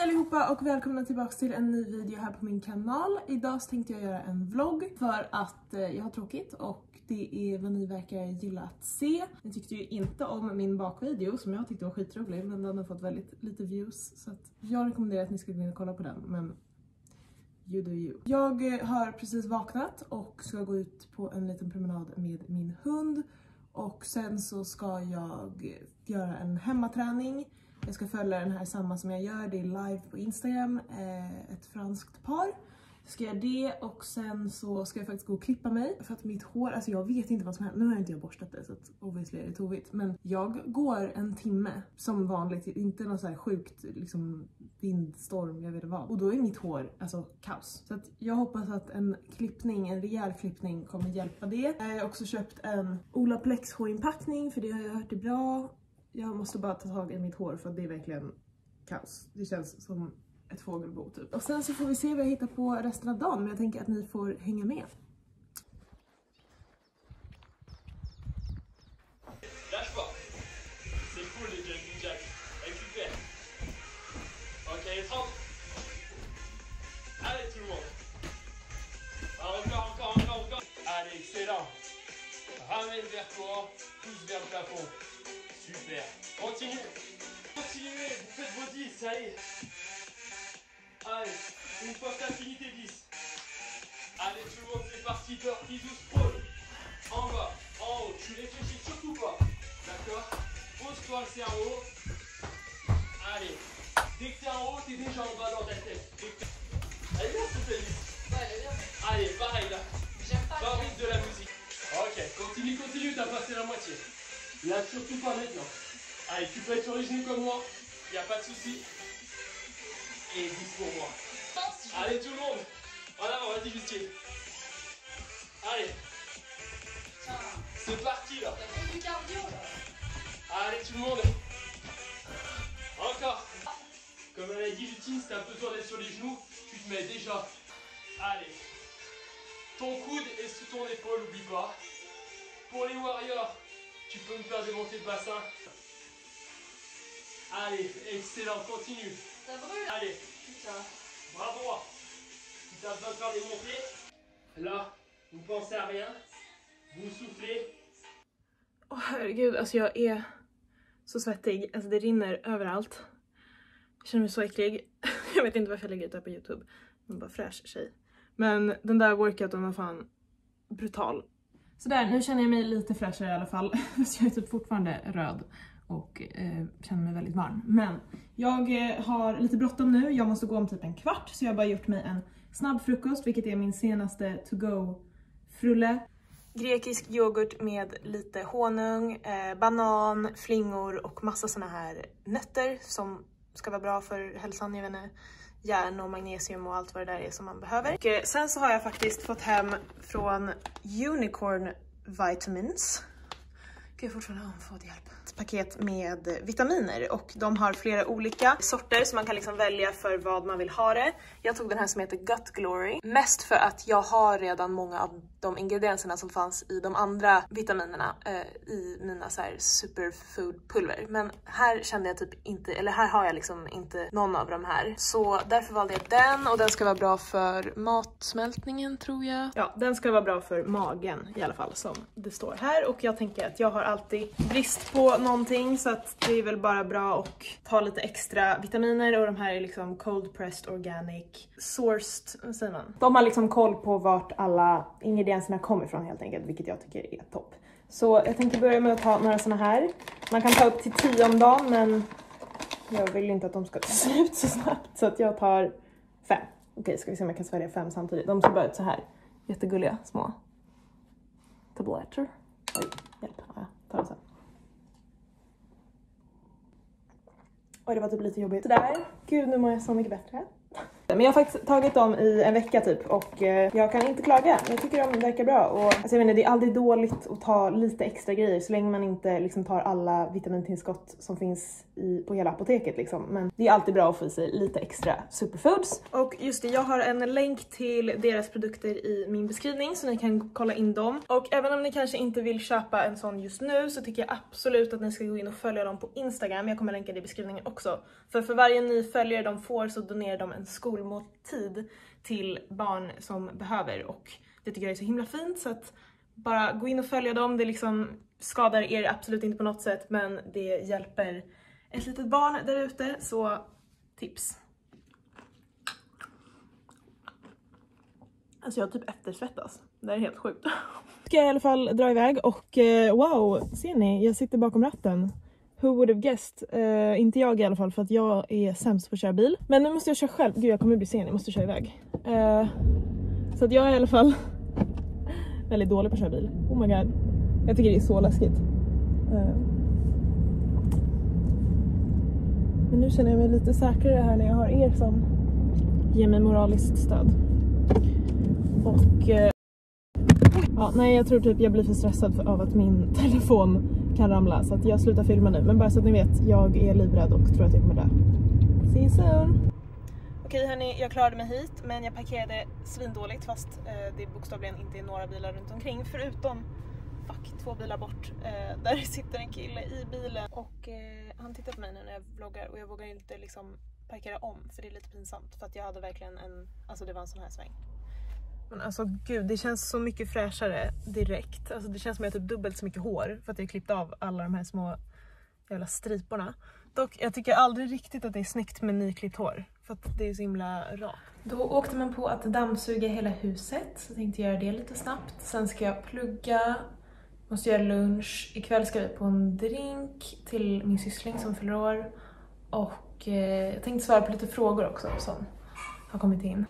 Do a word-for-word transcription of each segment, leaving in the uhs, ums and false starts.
allihopa och välkomna tillbaka till en ny video här på min kanal. Idag så tänkte jag göra en vlogg för att eh, jag har tråkigt och det är vad ni verkar gilla att se. Jag tyckte ju inte om min bakvideo som jag tyckte var skitrolig, men den har fått väldigt lite views så att jag rekommenderar att ni ska gå in och kolla på den, men you do you. Jag har precis vaknat och ska gå ut på en liten promenad med min hund och sen så ska jag göra en hemmaträning. Jag ska följa den här samma som jag gör, det är live på Instagram, eh, ett franskt par. Jag ska göra det och sen så ska jag faktiskt gå och klippa mig för att mitt hår, alltså jag vet inte vad som händer. Nu har inte jag borstat det så att obviously är det tovigt. Men jag går en timme som vanligt, inte någon så här sjukt liksom vindstorm, jag vet inte vad. Och då är mitt hår alltså kaos. Så att jag hoppas att en klippning, en rejäl klippning kommer hjälpa det. Jag har också köpt en Olaplex hårinpackning för det har jag hört är bra. Jag måste bara ta tag i mitt hår för det är verkligen kaos. Det känns som ett fågelbo typ. Och sen så får vi se vad jag hittar på resten av dagen. Men jag tänker att ni får hänga med. Lâche pas. C'est cool les jumping jacks. Récupère. Ok, trente. Allez tout le monde. Encore, encore, encore, encore. Allez, excellent. Ramène vers toi. Pousse vers le plafond. Super. Continue. Continuez. Vous faites vos dix. Ça y est. Allez. Une fois que t'as fini tes dix. Allez tout le monde, c'est parti. Tortille douce pôle. En bas. En haut. Tu réfléchis surtout pas. D'accord? Pose-toi le cerveau. Allez. Dès que t'es en haut, t'es déjà en bas dans ta tête. Elle est bien cette liste. Ouais, elle est bien. Allez, pareil là. J'aime pas. Pas au rythme de la musique. Ok, continue, continue, t'as passé la moitié. Là, surtout pas maintenant. Allez, tu peux être sur les genoux comme moi. Y a pas de souci. Et dix pour moi. Allez, tout le monde. Voilà, on va diviser. Allez. C'est parti là. T'as fait du cardio là. Allez, tout le monde. Encore. Comme elle a dit, Lutine, si t'as besoin d'être sur les genoux, tu te mets déjà. Allez. Ton coude est sous ton épaule, oublie pas. Pour les warriors, tu peux me faire démonter le bassin. Allez, excellent, continue. Ça brûle. Allez, putain. Bras droit. Si t'as besoin de faire des montées, là, vous pensez à rien. Vous soufflez. Åh oh, herregud, alltså jag är så svettig. Alltså det rinner överallt. Jag känner mig så äcklig. Jag vet inte varför jag lägger ut det här på YouTube. Men bara fräsch tjej. Men den där workouten var fan brutal. Så där, nu känner jag mig lite fräschare i alla fall. Så jag är typ fortfarande röd och eh, känner mig väldigt varm. Men jag eh, har lite bråttom nu. Jag måste gå om typ en kvart. Så jag har bara gjort mig en snabb frukost, vilket är min senaste to-go-frulle. Grekisk yoghurt med lite honung, eh, banan, flingor och massa såna här nötter som ska vara bra för hälsan, jag vet inte, järn och magnesium och allt vad det där är som man behöver. Och eh, sen så har jag faktiskt fått hem från Unicorn Vitamins. Gud, jag fortfarande har fått hjälp. Ett paket med vitaminer och de har flera olika sorter så man kan liksom välja för vad man vill ha det. Jag tog den här som heter Gut Glory. Mest för att jag har redan många av de ingredienserna som fanns i de andra vitaminerna eh, i mina så här superfood-pulver. Men här kände jag typ inte, eller här har jag liksom inte någon av de här. Så därför valde jag den och den ska vara bra för matsmältningen tror jag. Ja, den ska vara bra för magen i alla fall som det står här. Och jag tänker att jag har alltid brist på någonting så att det är väl bara bra att ta lite extra vitaminer och de här är liksom cold pressed organic sourced, vad säger man? De har liksom koll på vart alla ingredienserna kommer ifrån helt enkelt, vilket jag tycker är topp. Så jag tänkte börja med att ta några såna här. Man kan ta upp till tio om dagen, men jag vill inte att de ska ta slut så snabbt så att jag tar fem. Okej, ska vi se om jag kan svälja fem samtidigt. De ser bara ut så här. Jättegulliga små tabletter. Oj, hjälp. Ja, jag tar det sen. Oj, det var typ lite jobbigt. Sådär. Gud, nu mår jag så mycket bättre. Men jag har faktiskt tagit dem i en vecka typ och eh, jag kan inte klaga. Jag tycker de verkar bra. Och, alltså jag menar, det är aldrig dåligt att ta lite extra grejer så länge man inte liksom tar alla vitamintillskott som finns i, på hela apoteket liksom. Men det är alltid bra att få i sig lite extra superfoods. Och just det, jag har en länk till deras produkter i min beskrivning så ni kan kolla in dem. Och även om ni kanske inte vill köpa en sån just nu så tycker jag absolut att ni ska gå in och följa dem på Instagram. Jag kommer länka det i beskrivningen också. För för varje ny följare de får så donerar de en skolmåltid till barn som behöver. Och det tycker jag är så himla fint så att bara gå in och följa dem. Det liksom skadar er absolut inte på något sätt men det hjälper ett litet barn där ute, så tips. Alltså jag typ eftersvettas. Det är helt sjukt. Ska jag i alla fall dra iväg och eh, wow, ser ni? Jag sitter bakom ratten. Who would have guessed? Uh, inte jag i alla fall för att jag är sämst på att köra bil. Men nu måste jag köra själv. Gud, jag kommer bli sen, jag måste köra iväg. Uh, så att jag är i alla fall väldigt dålig på att köra bil. Oh my god. Jag tycker det är så läskigt. Uh. Men nu känner jag mig lite säkrare här när jag har er som ger mig moraliskt stöd. Och uh, ja, nej, jag tror typ jag blir för stressad för, av att min telefon kan ramla. Så att jag slutar filma nu. Men bara så att ni vet, jag är livrädd och tror att jag kommer dö. See you soon! Okej hörni, jag klarade mig hit. Men jag parkerade svindåligt fast eh, det bokstavligen inte är några bilar runt omkring. Förutom, fuck, två bilar bort. Eh, där sitter en kille i bilen. Och eh, han tittar på mig nu när jag vloggar. Och jag vågar inte liksom parkera om. För det är lite pinsamt. För att jag hade verkligen en, alltså det var en sån här sväng. Men alltså gud, det känns så mycket fräschare direkt. Alltså det känns som att jag har typ dubbelt så mycket hår för att jag klippt av alla de här små jävla striporna. Dock, jag tycker aldrig riktigt att det är snyggt med nyklippt hår. För att det är så himla rakt. Då åkte man på att dammsuga hela huset. Så jag tänkte göra det lite snabbt. Sen ska jag plugga. Måste göra lunch. Ikväll ska vi på en drink till min syssling som fyller år. Och eh, jag tänkte svara på lite frågor också som har kommit in.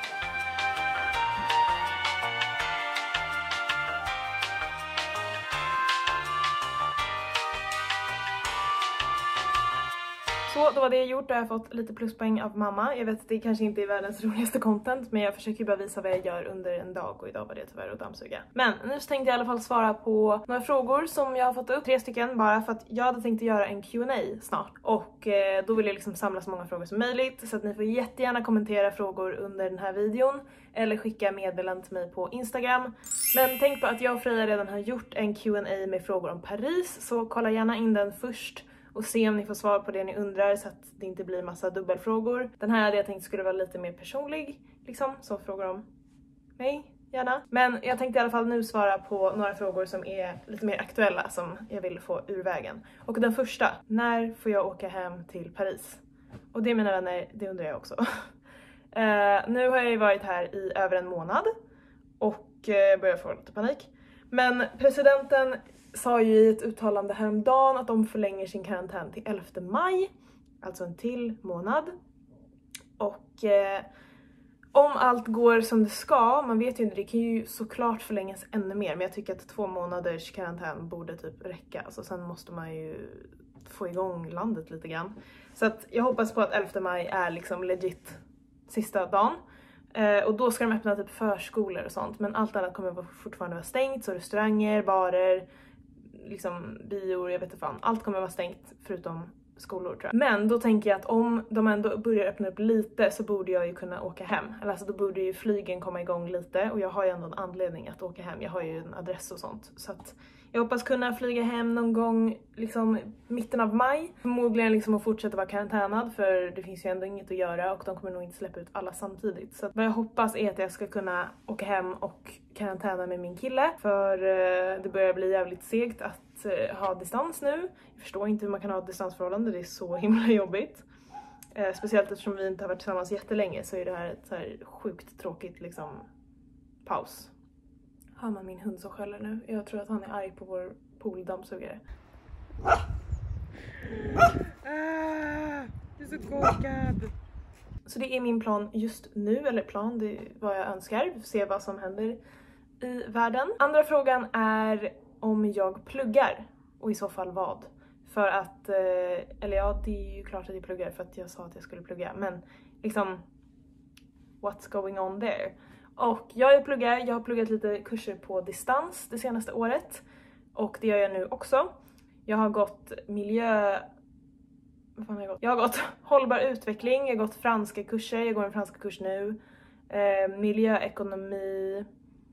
Så då var det gjort och jag har fått lite pluspoäng av mamma. Jag vet att det kanske inte är världens roligaste content, men jag försöker bara visa vad jag gör under en dag och idag var det tyvärr att dammsuga. Men nu så tänkte jag i alla fall svara på några frågor som jag har fått upp. Tre stycken bara för att jag hade tänkt att göra en Q and A snart. Och eh, då vill jag liksom samla så många frågor som möjligt. Så att ni får jättegärna kommentera frågor under den här videon. Eller skicka meddelanden till mig på Instagram. Men tänk på att jag och Freja redan har gjort en Q and A med frågor om Paris. Så kolla gärna in den först. Och se om ni får svar på det ni undrar så att det inte blir massa dubbelfrågor. Den här hade jag tänkt skulle vara lite mer personlig. Liksom, så frågor om mig, gärna. Men jag tänkte i alla fall nu svara på några frågor som är lite mer aktuella som jag vill få ur vägen. Och den första, när får jag åka hem till Paris? Och det mina vänner, det undrar jag också. uh, nu har jag ju varit här i över en månad. Och uh, börjar få lite panik. Men presidenten sa ju i ett uttalande häromdagen att de förlänger sin karantän till elfte maj. Alltså en till månad. Och eh, om allt går som det ska, man vet ju inte, det kan ju såklart förlängas ännu mer. Men jag tycker att två månaders karantän borde typ räcka. Alltså sen måste man ju få igång landet lite grann. Så att jag hoppas på att elfte maj är liksom legit sista dagen. Eh, och då ska de öppna typ förskolor och sånt. Men allt annat kommer fortfarande vara stängt. Så restauranger, barer, liksom bior, jag vet inte fan. Allt kommer vara stängt förutom skolor tror jag. Men då tänker jag att om de ändå börjar öppna upp lite så borde jag ju kunna åka hem. Eller alltså då borde ju flygen komma igång lite. Och jag har ju ändå en anledning att åka hem. Jag har ju en adress och sånt. Så att jag hoppas kunna flyga hem någon gång liksom mitten av maj. Förmodligen liksom att fortsätta vara karantänad för det finns ju ändå inget att göra och de kommer nog inte släppa ut alla samtidigt. Så att vad jag hoppas är att jag ska kunna åka hem och karantäna med min kille. För eh, det börjar bli jävligt segt att eh, ha distans nu. Jag förstår inte hur man kan ha ett distansförhållande, det är så himla jobbigt. Eh, speciellt eftersom vi inte har varit tillsammans jättelänge så är det här ett så här sjukt tråkigt liksom paus. Hör man min hund som skäller nu? Jag tror att han är arg på vår pooldammsugare. Ah, du är så korkad. Så det är min plan just nu, eller plan, det är vad jag önskar. Vi får se vad som händer i världen. Andra frågan är om jag pluggar och i så fall vad. För att, eller ja, det är ju klart att jag pluggar för att jag sa att jag skulle plugga. Men liksom, what's going on there. Och jag pluggar, jag har pluggat lite kurser på distans det senaste året. Och det gör jag nu också. Jag har gått miljö... Vad fan har jag gått? Jag har gått hållbar utveckling, jag har gått franska kurser, jag går en franska kurs nu. Eh, miljöekonomi.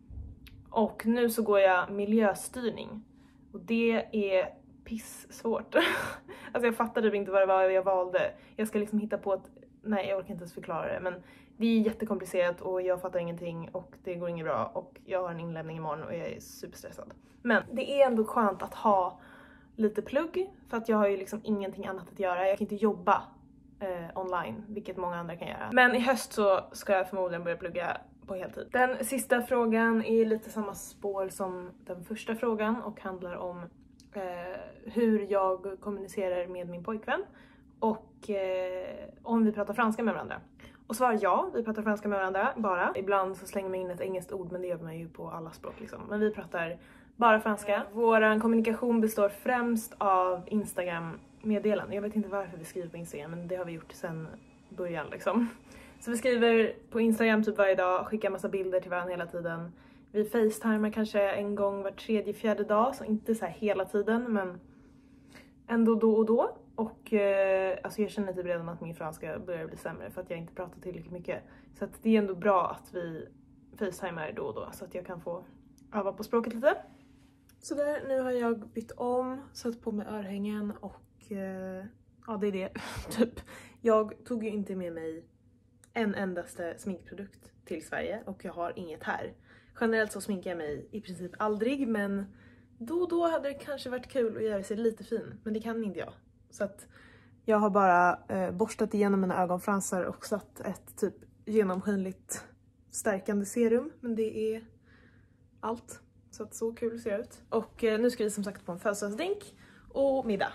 Och nu så går jag miljöstyrning. Och det är pissvårt. Alltså jag fattade inte vad det var jag valde. Jag ska liksom hitta på ett... Nej, jag orkar inte ens förklara det. Men det är jättekomplicerat och jag fattar ingenting och det går inget bra. Och jag har en inlämning imorgon och jag är superstressad. Men det är ändå skönt att ha lite plugg. För att jag har ju liksom ingenting annat att göra. Jag kan inte jobba eh, online, vilket många andra kan göra. Men i höst så ska jag förmodligen börja plugga på heltid. Den sista frågan är lite samma spår som den första frågan och handlar om eh, hur jag kommunicerar med min pojkvän och eh, om vi pratar franska med varandra. Och svar ja, vi pratar franska med varandra bara. Ibland så slänger man in ett engelskt ord, men det gör man ju på alla språk liksom. Men vi pratar bara franska. Vår kommunikation består främst av Instagram-meddelanden. Jag vet inte varför vi skriver på Instagram, men det har vi gjort sedan början liksom. Så vi skriver på Instagram typ varje dag, skickar massa bilder till varandra hela tiden. Vi facetimar kanske en gång var tredje, fjärde dag, så inte så här hela tiden, men ändå då och då. Och eh, alltså jag känner typ redan att min franska börjar bli sämre för att jag inte pratar tillräckligt mycket. Så att det är ändå bra att vi facetimar då och då så att jag kan få öva på språket lite. Så där, nu har jag bytt om, satt på mig örhängen och eh, ja, det är det. Typ, jag tog ju inte med mig en endaste sminkprodukt till Sverige och jag har inget här. Generellt så sminkar jag mig i princip aldrig, men då och då hade det kanske varit kul att göra sig lite fin, men det kan inte jag. Så att jag har bara eh, borstat igenom mina ögonfransar och satt ett typ genomskinligt stärkande serum, men det är allt. Så att så kul ser det ut. Och eh, nu ska vi som sagt på en födelsedagsdrink och middag.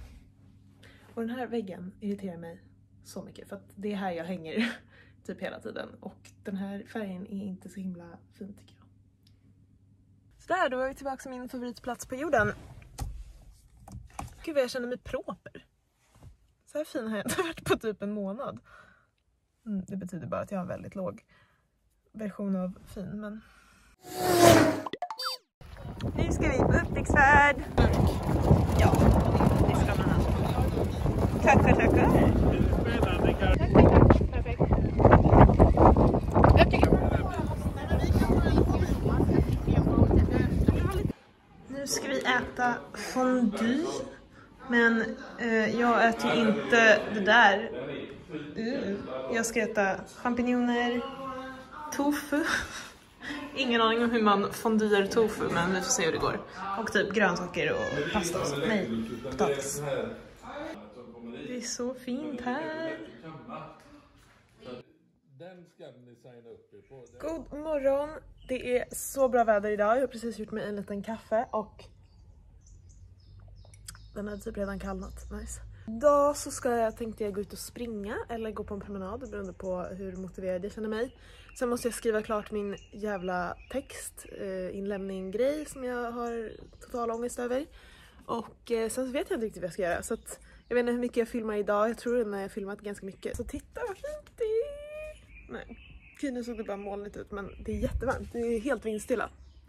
Och den här väggen irriterar mig så mycket för att det är här jag hänger typ hela tiden. Och den här färgen är inte så himla fin tycker jag. Så där, då är vi tillbaka till min favoritplats på jorden. Gud vad jag känner mig proper. Så här fin har jag inte varit på typ en månad. Mm, det betyder bara att jag har en väldigt låg version av fin, men... Nu ska vi på upptäcktsfärd. Ja, det ska man ha. Tackar, tackar. Tack, tack, tack. Perfekt. Nu ska vi äta fondue. Men eh, jag äter ju inte det där. Uh, jag ska äta champinjoner, tofu. Ingen aning om hur man fondyar tofu, men vi får se hur det går. Och typ grönsaker och pasta och så. Nej, potatis. Det är så fint här. God morgon. Det är så bra väder idag. Jag har precis gjort mig en liten kaffe och den har typ redan kallnat. Nice. Idag så ska jag, tänkte jag gå ut och springa eller gå på en promenad beroende på hur motiverad jag känner mig. Sen måste jag skriva klart min jävla text, eh, inlämning grej som jag har total ångest över. Och eh, sen så vet jag inte riktigt vad jag ska göra. Så att, jag vet inte hur mycket jag filmar idag. Jag tror att jag har filmat ganska mycket. Så titta vad fint det är. Nej, okej, nu såg det bara molnigt ut, men det är jättevarmt. Det är helt vindstilla.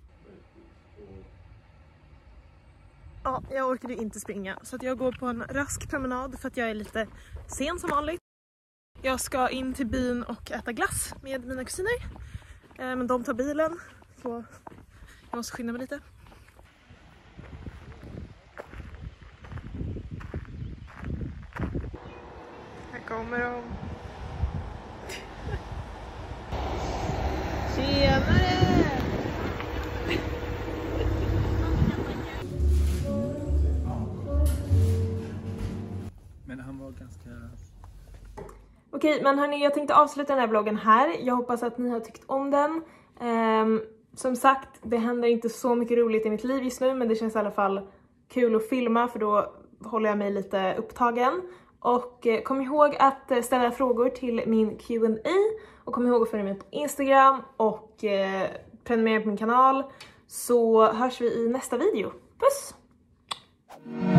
Ja, jag orkade inte springa så att jag går på en rask promenad för att jag är lite sen som vanligt. Jag ska in till byn och äta glass med mina kusiner. Eh, men de tar bilen så jag måste skynda mig lite. Här kommer de. Tjenare! Men han var ganska... Okej, men hörni, jag tänkte avsluta den här vloggen här. Jag hoppas att ni har tyckt om den. Um, som sagt, det händer inte så mycket roligt i mitt liv just nu, men det känns i alla fall kul att filma för då håller jag mig lite upptagen. Och eh, kom ihåg att eh, ställa frågor till min Q and A. Och kom ihåg att följa mig på Instagram och eh, prenumerera på min kanal. Så hörs vi i nästa video. Puss!